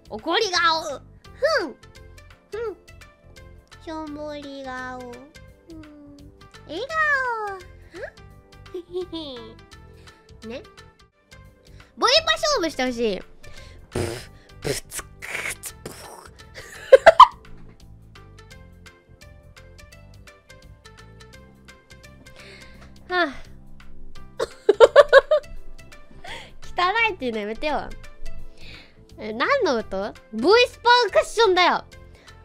怒り顔。ふんしょんぼり顔。笑顔。ね。ボイパ勝負してほしい。はあ、汚いっていうのやめてよ。何の音？ボイスパーカッションだよ。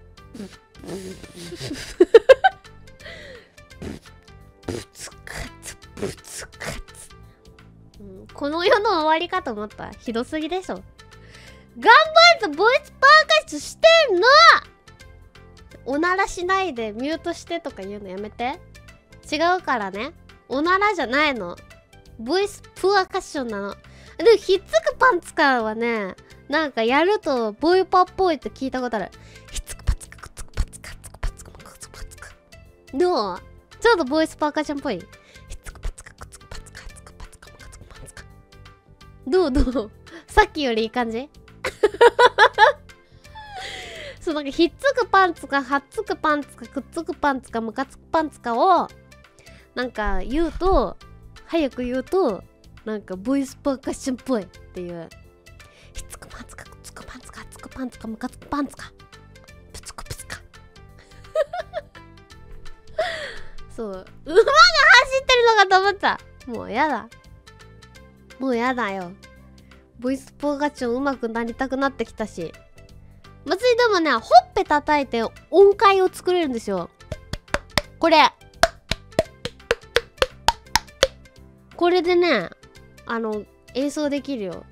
この世の終わりかと思った。ひどすぎでしょ。頑張ってボイスパーカッションしてんの。おならしないでミュートしてとか言うのやめて。違うからね。おならじゃないの。ボイスプアカッションなの。でもひっつくパンツカーはね、なんかやるとボイパっぽいって聞いたことある。ひっつくパツカくっつくパツカつくパツカパツカパツカ。どう？ちょっとボイスパーカッションっぽい。ひっつくパツカくっつくパツカつくパツカパツカパツカ。どう？さっきよりいい感じ？そう、なんかひっつくパンツかはっつくパンツかくっつくパンツかムカつくパンツかをなんか言うと、早く言うとなんかボイスパーカッションっぽいっていう。ひっつくパンツかくっつくパンツかはっつくパンツかムカつくパンツかプツクプツか。そう、馬が走ってるのかと思った。もうやだ、もうやだよ。ボイスパーカッション上手くなりたくなってきたし、別にでもね、ほっぺ叩いて音階を作れるんですよ。これでね、演奏できるよ。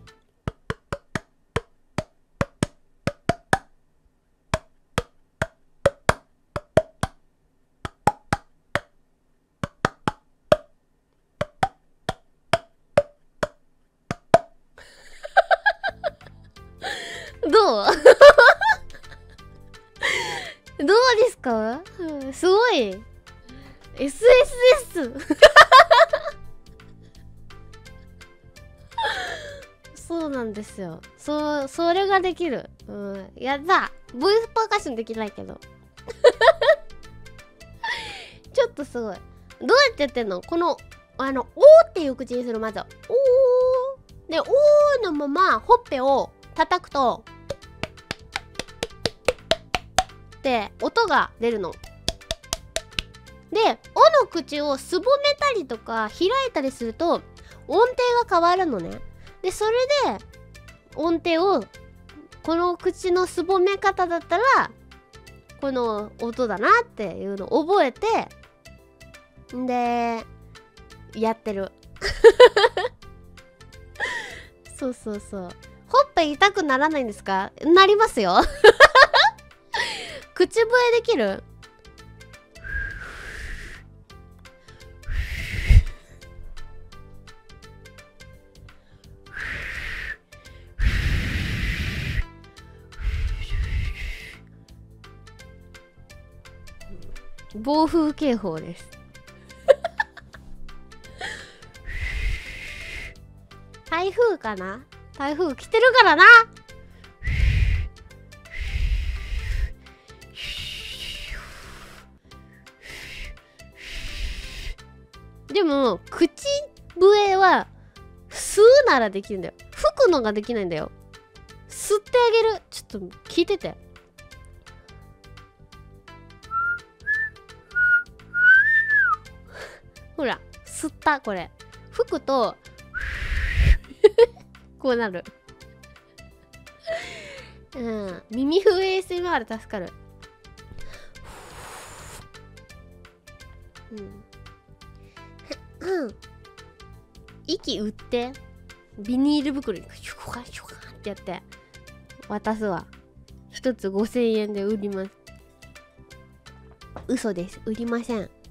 どう？どうですか？すごい SS です。そうなんですよ。それができる。やった。ボイスパーカッションできないけど。ちょっとすごい。どうやってやってんの？この、おーっていう口にする、まず。おー。で、おーのまま、ほっぺを叩くと、で、音が出るの。で、おの口をすぼめたりとか、開いたりすると、音程が変わるのね。で、それで、音程を、この口のすぼめ方だったら、この音だなっていうのを覚えて、で、やってる。そうそうそう。ほっぺ痛くならないんですか？なりますよ。口笛できる？暴風警報です。台風かな？台風来てるからな。でも口笛は吸うならできるんだよ。吹くのができないんだよ。吸ってあげる。ちょっと聞いてて。ほら、吸った。これ吹くとこうなる。耳笛 ASMR 助かる。息売って、ビニール袋にシュカシュカってやって渡すわ。一つ5000円で売ります。嘘です、売りません。